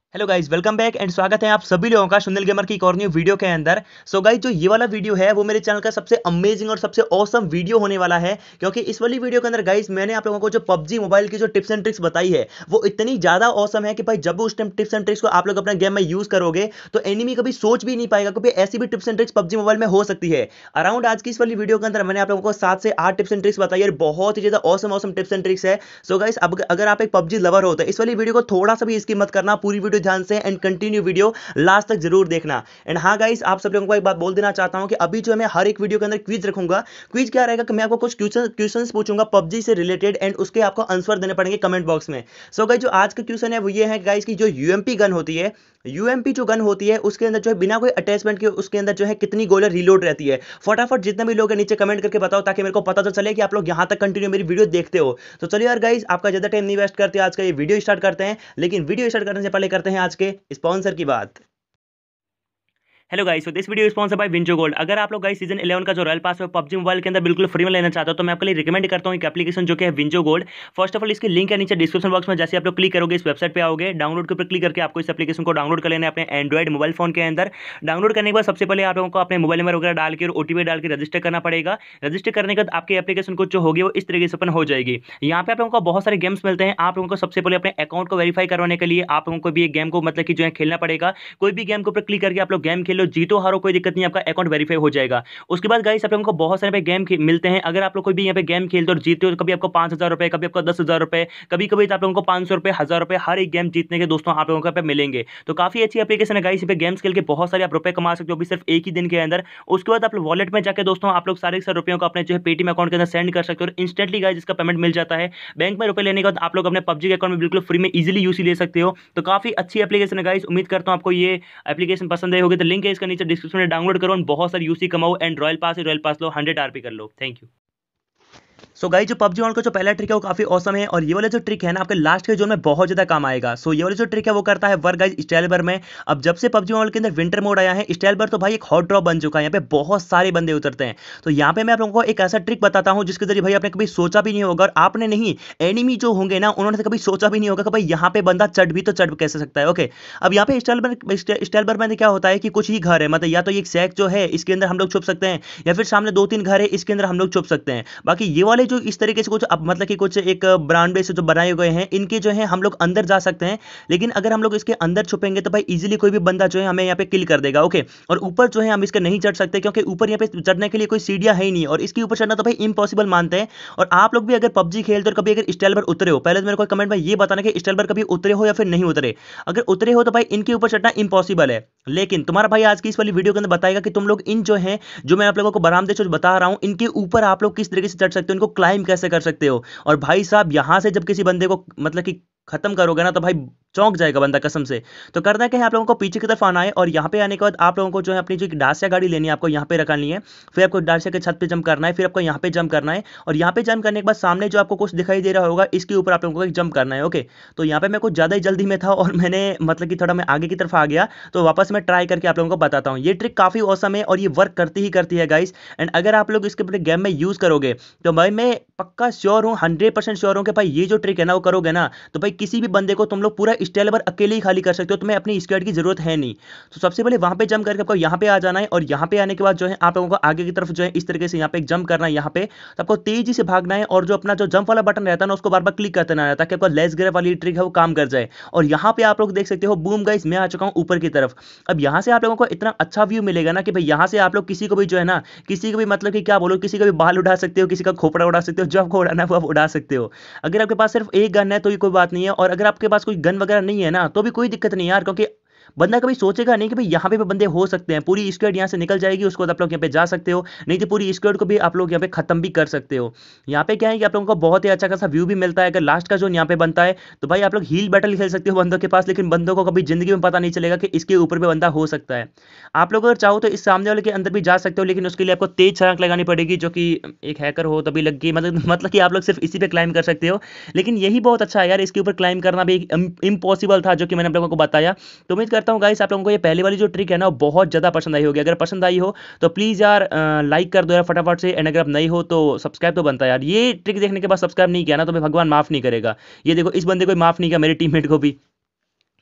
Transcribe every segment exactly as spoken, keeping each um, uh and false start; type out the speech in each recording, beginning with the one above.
Hello guys, welcome back and स्वागत है आप सभी लोगों का सुनील गेमर की एक और न्यू वीडियो के अंदर। सो गाइस, जो ये वाला वीडियो है वो मेरे चैनल का सबसे अमेजिंग और सबसे ऑसम वीडियो होने वाला है, क्योंकि इस वाली वीडियो के अंदर गाइस मैंने आप लोगों को जो पबजी मोबाइल की जो टिप्स एंड ट्रिक्स बताई है वो इतनी ज्यादा ऑसम है कि भाई जब उस टाइम टिप्स एंड ट्रिक्स को आप लोग अपने गेम में यूज करोगे तो एनिमी कभी सोच भी नहीं पाएगा, क्योंकि ऐसी भी tips and tricks PUBG mobile में हो सकती है। अराउंड आज की इस वाली वीडियो के अंदर मैंने आप लोगों को सात से आठ टिप्स एंड ट्रिक्स बताई है, बहुत ही ज्यादा awesome awesome tips and tricks है। सो गाइस, अब अगर आप एक पबजी लवर हो तो इस वाली वीडियो को थोड़ा सा भी स्किप मत करना, पूरी वीडियो ध्यान से एंड कंटिन्यू वीडियो लास्ट तक जरूर देखना। एंड हाँ गाइस, आप सब लोगों को एक बात बोल देना चाहता हूं कि अभी जो है मैं हर एक वीडियो के अंदर क्विज रखूंगा। क्विज क्या रहेगा कि मैं आपको कुछ क्वेश्चन क्वेश्चंस पूछूंगा पबजी से रिलेटेड एंड उसके आपको आंसर देने पड़ेंगे कमेंट बॉक्स में। सो गाइस, जो आज का क्वेश्चन है वो ये है गाइस कि जो यूएमपी गन होती है, यूएमपी जो गन होती है उसके अंदर जो है बिना कोई अटैचमेंट के उसके अंदर जो है कितनी गोली रीलोड रहती है। फटाफट जितने भी लोग हैं नीचे कमेंट करके बताओ, ताकि मेरे को पता तो चले कि आप लोग यहां तक कंटिन्यू मेरी वीडियो देखते हो। तो चलिए यार गाइस, आपका ज्यादा टाइम नहीं वेस्ट करते, आज का ये वीडियो स्टार्ट करते हैं। लेकिन वीडियो स्टार्ट करने से पहले करते हैं आज के स्पॉन्सर की बात। हेलो गाइस, तो this video sponsor by Winzo Gold. अगर आप लोग गाइस सीजन इलेवन का जो रॉयल पास है पबजी मोबाइल के अंदर बिल्कुल फ्री में लेना चाहते हो तो मैं आपके लिए रिकमेंड करता हूं एक एप्लीकेशन जो कि है Winzo Gold. First of all इसकी लिंक है नीचे डिस्क्रिप्शन बॉक्स में। जैसे आप लोग क्लिक करोगे इस वेबसाइट पे आओगे, डाउनलोड के ऊपर क्लिक करके आपको इस एप्लीकेशन को डाउनलोड कर लेना है अपने एंड्रॉइड मोबाइल फोन के अंदर। डाउनलोड करने के बाद सबसे पहले आप लोगों को अपने मोबाइल नंबर वगैरह डाल के और ओटीपी डाल के रजिस्टर करना पड़ेगा। रजिस्टर करने के बाद आपकी एप्लीकेशन को जो होगी वो इस तरीके से ओपन हो जाएगी। यहाँ पे आप लोगों को बहुत सारे गेम्स मिलते हैं। आप लोगों को सबसे पहले अपने अकाउंट को वेरीफाई करवाने के लिए आप लोगों को भी एक गेम को मतलब कि जो है खेलना पड़ेगा। कोई भी गेम के ऊपर क्लिक करके आप लोग गेम खेलो, जीतो हारो कोई दिक्कत नहीं, आपका अकाउंट वेरीफाई हो जाएगा। उसके बाद गाइस आप लोगों को बहुत सारे गेम मिलते हैं। अगर आप लोग कोई भी यहाँ पे गेम खेलते हो और जीतते हो तो कभी आपको पांच हजार रुपए, कभी आपको दस हजार रुपए, कभी कभी तो आप लोगों को पांच सौ रुपए, हजार रुपए हर एक गेम जीतने के दोस्तों आप लोगों को पे मिलेंगे। तो काफी अच्छी एप्लीकेशन है गाइस, पे गेम्स खेल के बहुत सारे आप रुपए कमा सकते हो भी सिर्फ एक ही दिन के अंदर। उसके बाद आप लोग वॉलेट में जाकर दोस्तों आप लोग सारे सारे रुपयों को अपने जो है पेटीएम अकाउंट के अंदर सेंड कर सकते हो और इंस्टेंटली गाइस इसका पेमेंट मिल जाता है। बैंक में रुपए लेने के बाद आप लोग अपने पबजी के अकाउंट में बिल्कुल फ्री में इजीली यूसी ले सकते हो। तो काफी अच्छी एप्लीकेशन है गाइस। उम्मीद करता हूं आपको ये एप्लीकेशन पसंद आई होगी। तो लिंक है इसका नीचे डिस्क्रिप्शन में, डाउनलोड करो और बहुत सारी यूसी कमाओ and royal pass royal pass लो, हंड्रेड आरपी कर लो। Thank you. सो गाइस, जो पबजी मोबाइल का जो पहला ट्रिक है वो काफी औसम है और ये वाला जो ट्रिक है ना आपके लास्ट के जोन में बहुत ज्यादा काम आएगा। सो ये वाला जो ट्रिक है वो करता है वर्क गाइस स्टाइलबर में। अब जब से पबजी मोबाइल के अंदर विंटर मोड आया है, स्टाइलबर तो भाई एक हॉट ड्रॉप बन चुका है। यहाँ पे बहुत सारे बंदे उतरते हैं। तो यहाँ पे मैं आप लोगों को एक ऐसा ट्रिक बताता हूँ जिसके जरिए भाई आपने कभी सोचा भी नहीं होगा, और आपने नहीं, एनिमी जो होंगे ना उन्होंने कभी सोचा भी नहीं होगा कि भाई यहाँ पे बंदा चढ़ भी तो चढ़ कैसे सकता है। ओके, अब यहाँ पे स्टाइलबर स्टाइलबर में क्या होता है कि कुछ ही घर है, मतलब या तो ये सैक जो है इसके अंदर हम लोग छुप सकते हैं, या फिर सामने दो तीन घर है इसके अंदर हम लोग छुप सकते हैं। बाकी ये वाले जो इस तरीके से कुछ अब मतलब कि कुछ एक ब्रांड बेस जो बनाए गए हैं, इनके जो है हम लोग अंदर जा सकते हैं। लेकिन अगर हम लोग इसके अंदर छुपेंगे तो भाई इजीली कोई भी बंदा जो है हमें यहाँ पे किल कर देगा। ओके, और ऊपर जो है हम इसके नहीं चढ़ सकते, क्योंकि ऊपर यहाँ पे चढ़ने के लिए कोई सीढ़ियां है ही नहीं, और इसके ऊपर चढ़ना तो भाई इम्पॉसिबल मानते हैं। और आप लोग भी अगर पबजी खेलते हो और कभी अगर स्टाइलबर उतरे हो, पहले तो मेरे को कमेंट में ये बताना कि स्टाइलबर कभी उतरे हो या फिर नहीं उतरे। अगर उतरे हो तो भाई इनके ऊपर चढ़ना इम्पॉसिबल है। लेकिन तुम्हारा भाई आज की इस वाली वीडियो के अंदर बताएगा कि तुम लोग इन जो है, जो मैं आप लोगों को बरामदे जो बता रहा हूं, इनके ऊपर आप लोग किस तरीके से चढ़ सकते हो, इनको क्लाइम कैसे कर सकते हो। और भाई साहब यहां से जब किसी बंदे को मतलब कि खत्म करोगे ना तो भाई चौंक जाएगा बंदा कसम से। तो करना क्या है, आप लोगों को पीछे की तरफ आना है और यहाँ पे आने के बाद आप लोगों को जो है अपनी जो डासिया गाड़ी लेनी है, आपको यहाँ पे रखनी है। फिर आपको डासिया के छत पे जंप करना है, फिर आपको यहाँ पे जंप करना है, और यहाँ पे जंप करने के बाद सामने जो आपको कुछ दिखाई दे रहा होगा इसके ऊपर आप लोगों को जंप करना है। ओके, तो यहाँ पे मैं कुछ ज़्यादा ही जल्दी में था और मैंने मतलब कि थोड़ा मैं आगे की तरफ आ गया, तो वापस मैं ट्राई करके आप लोगों को बताता हूँ। ये ट्रिक काफ़ी औसम है और ये वर्क करती ही करती है गाइस। एंड अगर आप लोग इसके अपने गेम में यूज़ करोगे तो भाई मैं पक्का श्योर हूँ, हंड्रेड परसेंट श्योर हूँ कि भाई ये जो ट्रिक है ना वो करोगे ना तो भाई किसी भी बंदे को तुम लोग पूरा स्टाइलबर अकेले ही खाली कर सकते हो, तुम्हें अपनी स्क्वाड की जरूरत है नहीं। तो सबसे पहले वहां पे जंप करके आपको यहाँ पे आ जाना है, और यहाँ पे आने के बाद जो है आप लोगों को आगे की तरफ जो है इस तरीके से यहाँ पे जंप करना है। यहाँ पे तो आपको तेजी से भागना है, और जो अपना जो जंप वाला बटन रहता है ना उसको बार बार क्लिक करते रहना है ताकि आपका लेस ग्रेव वाली ट्रिक है वो काम कर जाए। और यहाँ पे आप लोग देख सकते हो, बूम गाइस मैं आ चुका हूँ ऊपर की तरफ। अब यहाँ से आप लोगों को इतना अच्छा व्यू मिलेगा ना कि भाई यहाँ से आप लोग किसी को भी जो है ना, किसी को भी मतलब कि क्या बोलो, किसी का भी बाल उड़ा सकते हो, किसी का खोपड़ा उड़ा सकते हो, जो आपको उड़ाना है वो आप उड़ा सकते हो। अगर आपके पास सिर्फ एक गन है तो ये कोई बात नहीं है, और अगर आपके पास कोई गन वगैरह नहीं है ना तो भी कोई दिक्कत नहीं यार, क्योंकि बंदा कभी सोचेगा नहीं कि भाई यहाँ पे भी बंदे हो सकते हैं। पूरी स्क्वाड यहाँ से निकल जाएगी, उसको आप लोग यहाँ पे जा सकते हो, नहीं तो पूरी स्क्वाड को भी आप लोग यहाँ पे खत्म भी कर सकते हो। यहाँ पे क्या है कि आप लोगों को बहुत ही अच्छा खासा व्यू भी मिलता है। अगर लास्ट का जोन यहाँ पे बनता है तो भाई आप लोग हील बैटल खेल सकते हो बंदों के पास, लेकिन बंदों को कभी जिंदगी में पता नहीं चलेगा कि इसके ऊपर भी बंदा हो सकता है। आप लोग अगर चाहो तो इस सामने वाले के अंदर भी जा सकते हो, लेकिन उसके लिए आपको तेज छलांग लगानी पड़ेगी, जो कि एक हैकर हो तभी लगी, मतलब मतलब कि आप लोग सिर्फ इसी पे क्लाइम कर सकते हो। लेकिन यही बहुत अच्छा है यार, इसके ऊपर क्लाइम करना भी इम्पॉसिबल था जो कि मैंने आप लोगों को बताया। तो उम्मीद करता हूँ गाइस आप लोगों को ये पहले वाली जो ट्रिक है ना वो बहुत ज़्यादा पसंद आई होगी। अगर पसंद आई हो तो प्लीज़ यार लाइक कर दो यार फटाफट से, एंड अगर आप नहीं हो तो सब्सक्राइब तो बनता है यार। ये ट्रिक देखने के बाद सब्सक्राइब नहीं किया ना तो मैं भगवान माफ़ नहीं करेगा। ये देखो इस बंदे को माफ़ नहीं किया, मेरे टीममेट को भी।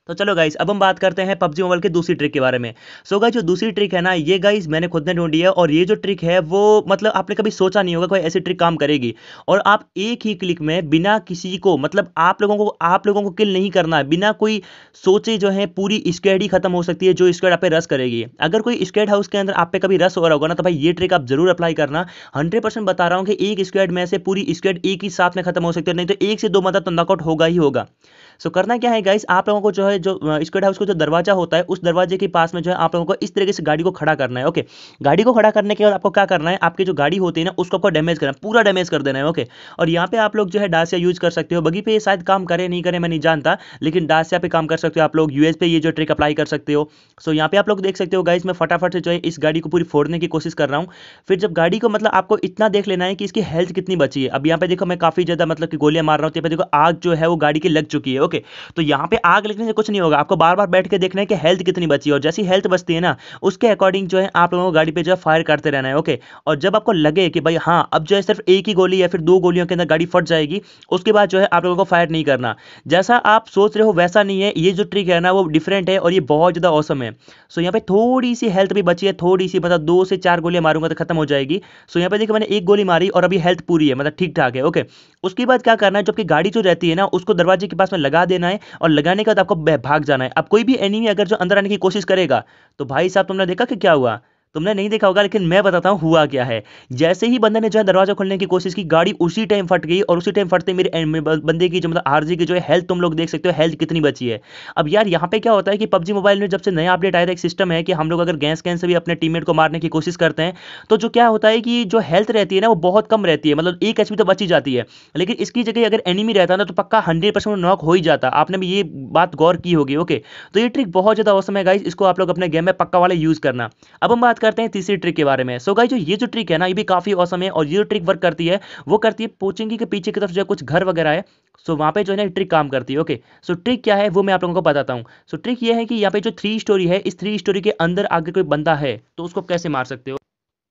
तो चलो गाइस, अब हम बात करते हैं पबजी मोबाइल की दूसरी ट्रिक के बारे में। सो गाइस, जो दूसरी ट्रिक है ना, ये गाइस मैंने खुद ने ढूंढी है, और ये जो ट्रिक है वो मतलब आपने कभी सोचा नहीं होगा कोई ऐसी ट्रिक काम करेगी। और आप एक ही क्लिक में बिना किसी को मतलब आप लोगों को आप लोगों को किल नहीं करना है, बिना कोई सोचे जो है पूरी स्क्वाड ही खत्म हो सकती है, जो स्क्वाड आप पे रश करेगी। अगर कोई स्क्वाड हाउस के अंदर आप पे कभी रश हो रहा होगा ना, तो भाई ये ट्रिक आप जरूर अप्लाई करना। हंड्रेड परसेंट बता रहा हूँ कि एक स्क्वाड में से पूरी स्क्वाड एक ही साथ में खत्म हो सकती है, नहीं तो एक से दो मतलब तो नॉकआउट होगा ही होगा। सो करना क्या है गाइस, आप लोगों को जो है जो स्क्वाड हाउस का जो दरवाजा होता है, उस दरवाजे के पास में जो है आप लोगों को इस तरीके से गाड़ी को खड़ा करना है। ओके, गाड़ी को खड़ा करने के बाद आपको क्या करना है, आपकी जो गाड़ी होती है ना उसको आपको डैमेज करना है, पूरा डैमेज कर देना है। ओके, और यहाँ पे आप लोग जो है डासिया यूज कर सकते हो। बगी पे ये शायद काम करे नहीं करे मैं नहीं जानता, लेकिन डासिया पे काम कर सकते हो आप लोग। यूएस पे ये जो ट्रिक अप्लाई कर सकते हो। सो यहाँ पे आप लोग देख सकते हो गाइस, मैं फटाफट से जो है इस गाड़ी को पूरी फोड़ने की कोशिश कर रहा हूँ। फिर जब गाड़ी को मतलब आपको इतना देख लेना है कि इसकी हेल्थ कितनी बची है। अब यहाँ पे देखो मैं काफी ज्यादा मतलब कि गोलियां मार रहा हूँ, यहाँ पे देखो आग जो है वो गाड़ी की लग चुकी है। ओके, तो यहाँ पे आग लगने से कुछ नहीं होगा, आपको बार बार बैठ के देखना है कि हेल्थ कितनी बची है, और जैसी हेल्थ बचती है ना उसके अकॉर्डिंग जो है आप लोगों को गाड़ी पे जो है फायर करते रहना है। ओके, और जब आपको लगे कि भाई हाँ अब जो है सिर्फ एक ही गोली या फिर दो गोलियों के अंदर गाड़ी फट जाएगी, उसके बाद जो है आप लोगों को फायर नहीं करना। जैसा आप सोच रहे हो वैसा नहीं है, ये जो ट्रिक है ना वो डिफरेंट है और ये बहुत ज्यादा औसम है। सो यहाँ पे थोड़ी सी हेल्थ भी बची है, थोड़ी सी मतलब दो से चार गोलियां मारूंगा तो खत्म हो जाएगी। सो यहाँ पे देखो मैंने एक गोली मारी और अभी हेल्थ पूरी है, मतलब ठीक ठाक है। ओके, उसके बाद क्या करना है, जबकि गाड़ी जो रहती है ना उसको दरवाजे के पास में लगा देना है, और लगाने के बाद आपको भाग जाना है। अब कोई भी एनिमी अगर जो अंदर आने की कोशिश करेगा, तो भाई साहब तुमने देखा कि क्या हुआ, तुमने नहीं देखा होगा लेकिन मैं बताता हूँ हुआ क्या है। जैसे ही बंदे ने जो है दरवाजा खोलने की कोशिश की, गाड़ी उसी टाइम फट गई, और उसी टाइम फटते मेरे एन- बंदे की जो मतलब आरजी की जो है हेल्थ तुम लोग देख सकते हो हेल्थ कितनी बची है। अब यार यहाँ पे क्या होता है कि पबजी मोबाइल में जब से नया अपडेट आया था, एक सिस्टम है कि हम लोग अगर गैस कैन से भी अपने टीममेट को मारने की कोशिश करते हैं, तो जो क्या होता है कि जो हेल्थ रहती है ना वो बहुत कम रहती है, मतलब एक एचपी तो बची जाती है। लेकिन इसकी जगह अगर एनिमी रहता ना तो पक्का हंड्रेड परसेंट नॉक हो ही जाता। आपने भी ये बात गौर की होगी। ओके, तो ये ट्रिक बहुत ज्यादा औसम है गाइस, इसको आप लोग अपने गेम में पक्का वाले यूज करना। अब हम बात करते हैं तीसरी ट्रिक के बारे में। सो गाइस, जो ये जो ट्रिक है ना ये भी काफी औसम है, और ये जो ट्रिक वर्क करती है वो करती है पोचिंकी के पीछे की तरफ जो है कुछ घर वगैरह है, सो वहां पे जो है ना ट्रिक काम करती है। ओके, सो ट्रिक क्या है वो मैं आप लोगों को बताता हूँ। सो ट्रिक ये है कि यहाँ पे जो थ्री स्टोरी है, इस थ्री स्टोरी के अंदर आगे कोई बंदा है तो उसको कैसे मार सकते हो।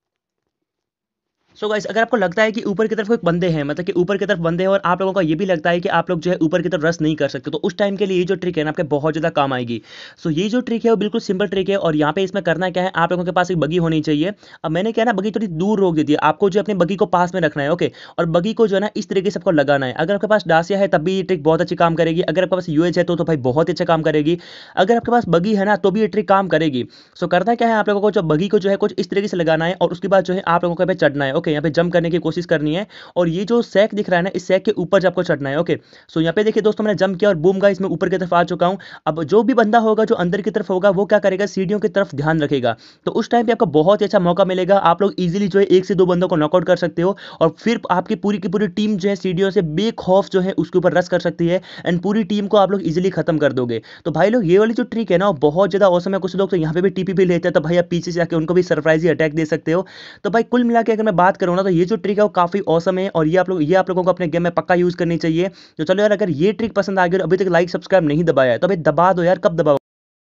सो गाइस, अगर आपको लगता है कि ऊपर की तरफ कोई बंदे हैं, मतलब कि ऊपर की तरफ बंदे हैं, और आप लोगों का ये भी लगता है कि आप लोग जो है ऊपर की तरफ रश नहीं कर सकते, तो उस टाइम के लिए ये जो ट्रिक है ना आपके बहुत ज़्यादा काम आएगी। सो ये जो ट्रिक है वो बिल्कुल सिंपल ट्रिक है, और यहाँ पे इसमें करना क्या है, आप लोगों के पास एक बगी होनी चाहिए। अब मैंने क्या है ना बगी थोड़ी दूर रोक दी थी, आपको जो है अपनी बगी को पास में रखना है। ओके, और बगी को जो है ना इस तरीके से आपको लगाना है। अगर आपके पास डासिया है तब भी ये ट्रिक बहुत अच्छी काम करेगी, अगर आपके पास यूएच है तो, तो भाई बहुत अच्छा काम करेगी, अगर आपके पास बगी है ना तो भी ये ट्रिक काम करेगी। सो करना क्या है, आप लोगों को जो बगी को जो है कुछ इस तरीके से लगाना है, और उसके बाद जो है आप लोगों को यहाँ पे चढ़ना है। ओके, यहाँ पे जंप करने की कोशिश करनी है, और ये जो सैक दिख रहा है ना इस सैक के ऊपर जब आपको चढ़ना है। ओके, सो यहाँ पे देखिए दोस्तों मैंने जंप किया और बूम गाइस मैं ऊपर की तरफ आ चुका हूँ। अब जो भी बंदा होगा जो अंदर की तरफ होगा वो क्या करेगा, सीढ़ियों की तरफ ध्यान रखेगा, तो उस टाइम पे आपको बहुत ही अच्छा मौका मिलेगा। आप लोग इजीली जो है एक से दो बंदों को नॉकआउट कर सकते हो, और फिर आपकी पूरी की पूरी टीम जो है सीढ़ियों से बेखौफ जो है उसके ऊपर रश कर सकती है, एंड पूरी टीम को आप लोग इजीली खत्म कर दोगे। तो भाई लोग ये वाली जो ट्रिक है ना वो बहुत ज्यादा औसम है। कुछ लोग तो यहाँ पे भी टीपी भी लेते हैं, तो भाई आप पीछे से आके उनको भी सरप्राइज अटैक दे सकते हो। तो भाई कुल मिला के अगर मैं बात करूँ ना तो ये जो ट्रिक है वो काफी औसम है, और ये आप लोग ये आप लोगों को अपने गेम में पक्का यूज करनी चाहिए। तो चलो यार, अगर ये ट्रिक पसंद आ गई और अभी तक लाइक सब्सक्राइब नहीं दबाया है तो भाई दबा दो यार, कब दबाओ।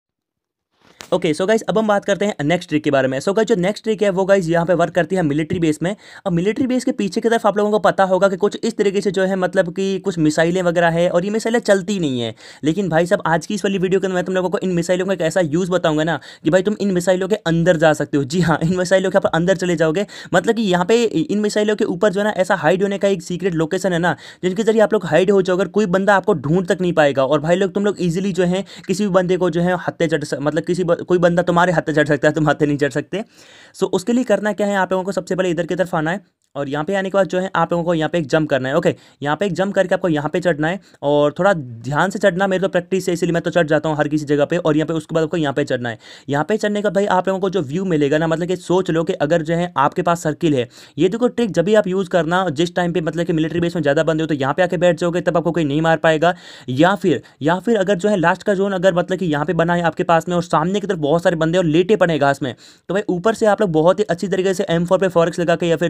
ओके, सो गाइस अब हम बात करते हैं नेक्स्ट ट्रिक के बारे में। सो गाइस जो नेक्स्ट ट्रिक है वो गाइस यहाँ पे वर्क करती है मिलिट्री बेस में। अब मिलिट्री बेस के पीछे की तरफ आप लोगों को पता होगा कि कुछ इस तरीके से जो है मतलब कि कुछ मिसाइलें वगैरह है, और ये मिसाइलें चलती नहीं है। लेकिन भाई साहब आज की इस वाली वीडियो के अंदर मैं तुम लोगों को इन मिसाइलों का एक ऐसा यूज बताऊंगा ना कि भाई तुम इन मिसाइलों के अंदर जा सकते हो। जी हाँ, इन मिसाइलों के आप अंदर चले जाओगे, मतलब कि यहाँ पे इन मिसाइलों के ऊपर जो है ना ऐसा हाइड होने का एक सीक्रेट लोकेशन है ना, जिनके जरिए आप लोग हाइड हो जाओगे, कोई बंदा आपको ढूंढ तक नहीं पाएगा। और भाई लोग तुम लोग इजीली जो है किसी भी बंदे को जो है हत्या चढ़ मतलब किसी कोई बंदा तुम्हारे हत्या चढ़ सकता है, तुम हत्या नहीं चढ़ सकते। सो उसके लिए करना क्या है, आप लोगों को सबसे पहले इधर की तरफ आना है, और यहाँ पे आने के बाद जो है आप लोगों को यहाँ पे एक जंप करना है। ओके, यहाँ पे एक जंप करके आपको यहाँ पे चढ़ना है, और थोड़ा ध्यान से चढ़ना, मेरे तो प्रैक्टिस है इसलिए मैं तो चढ़ जाता हूँ हर किसी जगह पे। और यहाँ पे उसके बाद आपको यहाँ पे चढ़ना है। यहाँ पे चढ़ने का भाई आप लोगों को जो व्यू मिलेगा ना, मतलब कि सोच लो कि अगर जो है आपके पास सर्किल है, ये देखो ट्रिक जब भी आप यूज़ करना जिस टाइम पे मतलब कि मिलिट्री बेस में ज़्यादा बंदे हो तो यहाँ पे आके बैठ जाओगे, तब आपको कोई नहीं मार पाएगा। या फिर या फिर अगर जो है लास्ट का जोन अगर मतलब कि यहाँ पे बना है आपके पास में, और सामने की तरफ बहुत सारे बंदे और लेटे पड़े घास में, तो भाई ऊपर से आप लोग बहुत ही अच्छी तरीके से एम फोर पे फॉरेक्स लगा के या फिर जो है कार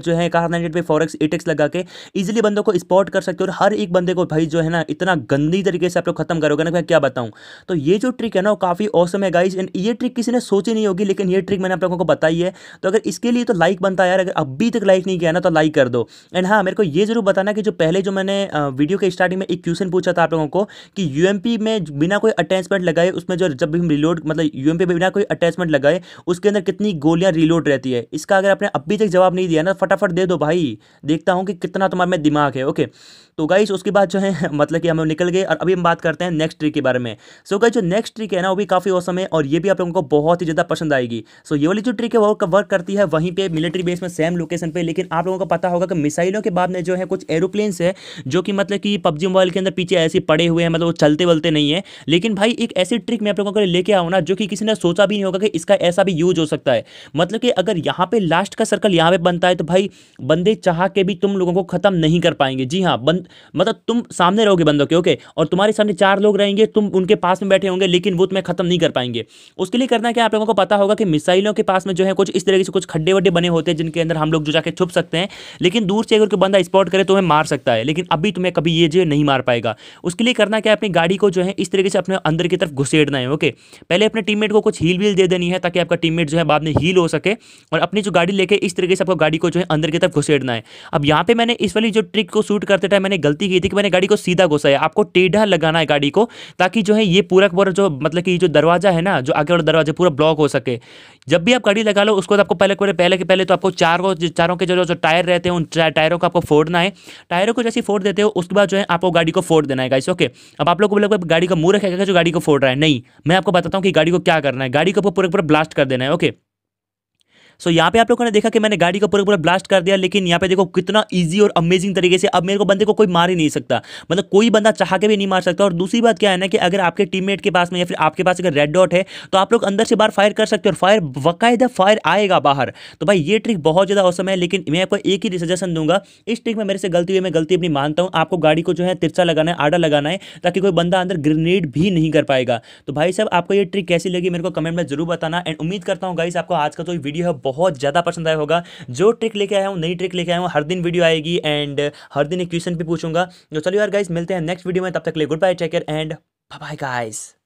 सात नाइनटी पे फॉरेक्स एट एक्स लगा के इजीली बंदों को स्पॉट कर सकते हो और हर एक बंदे को भाई जो है ना इतना गंदी तरीके से आप लोग खत्म करोगे ना, मैं क्या बताऊं। तो ये जो ट्रिक है ना वो काफी औसम है गाइस, एंड ये ट्रिक किसी ने सोची नहीं होगी, लेकिन ये ट्रिक मैंने आप लोगों को बताई है। तो अगर इसके लिए तो लाइक बनता है यार, अगर अभी तक लाइक नहीं किया ना तो लाइक कर दो। एंड हाँ, मेरे को ये जरूर बताना कि जो पहले जो मैंने वीडियो के स्टार्टिंग में एक क्वेश्चन पूछा था आप लोगों को कि यूएमपी में बिना कोई अटैचमेंट लगाए उसमें जो जब भी हम रिलोड मतलब यूएमपी में बिना कोई अटैचमेंट लगाए उसके अंदर कितनी गोलियां रिलोड रहती है, इसका अगर आपने अभी तक जवाब नहीं दिया ना फटाफट दे दो भाई, देखता हूं कि कितना तुम्हारे में दिमाग है। ओके, तो गाइस उसके बाद जो है मतलब कि हम निकल गए और अभी हम बात करते हैं नेक्स्ट ट्रिक के बारे में। सो गाइस जो नेक्स्ट ट्रिक है ना वो भी काफ़ी औसम है और ये भी आप लोगों को बहुत ही ज़्यादा पसंद आएगी। सो ये वाली जो ट्रिक है वो वर्क करती है वहीं पे मिलिट्री बेस में सेम लोकेशन पे, लेकिन आप लोगों को पता होगा कि मिसाइलों के बाद में जो है कुछ एरोप्लेन्स है जो कि मतलब कि पबजी मोबाइल के अंदर पीछे ऐसे पड़े हुए हैं, मतलब वो चलते वलते नहीं है। लेकिन भाई एक ऐसी ट्रिक मैं आप लोगों को लेके आऊँ ना जो कि किसी ने सोचा भी नहीं होगा कि इसका ऐसा भी यूज हो सकता है। मतलब कि अगर यहाँ पे लास्ट का सर्कल यहाँ पे बनता है तो भाई बंदे चाह के भी तुम लोगों को खत्म नहीं कर पाएंगे। जी हाँ, बंद मतलब तुम सामने रहोगे बंदों के, ओके, और तुम्हारे सामने चार लोग रहेंगे, तुम उनके पास में बैठे होंगे लेकिन वो तुम्हें खत्म नहीं कर पाएंगे। उसके लिए करना क्या, आप लोगों को पता होगा कि मिसाइलों के पास में जो है कुछ इस तरीके से कुछ खड्डे वड्डे बने होते हैं जिनके अंदर हम लोग जो जाके छुप सकते हैं, लेकिन दूर से अगर कोई बंदा स्पॉट करे तो हमें मार सकता है, लेकिन अभी तुम्हें कभी ये जो नहीं मार पाएगा। उसके लिए करना क्या, अपनी गाड़ी को जो है इस तरीके से अपने अंदर की तरफ घुसेड़ना है। ओके, पहले अपने टीममेट को कुछ हील व्हील दे देनी है ताकि आपका टीममेट जो है बाद में हील हो सके, और अपनी जो गाड़ी लेके इस तरीके से आपको गाड़ी को जो है अंदर की तरफ घुसेड़ना है। अब यहाँ पे मैंने इस वाली जो ट्रिक को शूट करते टाइम मैंने गलती की थी कि मैंने गाड़ी को सीधा घुसाया। आपको टेढ़ा लगाना है गाड़ी को ताकि जो है ये पूरा पूरा जो मतलब कि जो दरवाजा है ना, जो आगे वाला दरवाजा पूरा ब्लॉक हो सके। जब भी आप गाड़ी लगा लो उसको तो आपको पहले पहले के पहले तो आपको चारों चारों के जो जो टायर रहते हैं उन टायरों को आपको फोड़ना है। टायरों को जैसे फोड़ देते हो उसके बाद जो है आपको गाड़ी को फोड़ देना है गाइस। ओके, अब आप लोग को बोलोगे गाड़ी का मुंह रखेगा जो गाड़ी को फोड़ रहा है, नहीं, मैं आपको बताता हूँ कि गाड़ी को क्या करना है। गाड़ी को पूरा पूरा ब्लास्ट कर देना है। ओके, सो so, यहाँ पे आप लोगों ने देखा कि मैंने गाड़ी को पूरा पूरा ब्लास्ट कर दिया, लेकिन यहाँ पे देखो कितना इजी और अमेजिंग तरीके से अब मेरे को बंदे को कोई मार ही नहीं सकता, मतलब कोई बंदा चाह के भी नहीं मार सकता। और दूसरी बात क्या है ना कि अगर आपके टीममेट के पास में या फिर आपके पास अगर रेड डॉट है तो आप लोग अंदर से बाहर फायर कर सकते हो और फायर बाकायदा फायर आएगा बाहर। तो भाई ये ट्रिक बहुत ज़्यादा औसम है, लेकिन मैं आपको एक ही सजेशन दूंगा, इस ट्रिक में मेरे से गलती हुई, मैं गलती अपनी मानता हूँ। आपको गाड़ी को जो है तिरछा लगाना है, आड़ा लगाना है ताकि कोई बंदा अंदर ग्रेनेड भी नहीं कर पाएगा। तो भाई साहब आपको ये ट्रिक कैसी लगी मेरे को कमेंट में जरूर बताना, एंड उम्मीद करता हूँ गाइस आपको आज का जो वीडियो है बहुत ज़्यादा पसंद होगा। जो ट्रिक लेके आया हूं, नई ट्रिक लेके आया हूं, हर दिन वीडियो आएगी एंड हर दिन एक क्वेश्चन भी पूछूंगा। तो चलिए यार गाइस मिलते हैं नेक्स्ट वीडियो में, तब तक के लिए good bye, take care and bye bye guys.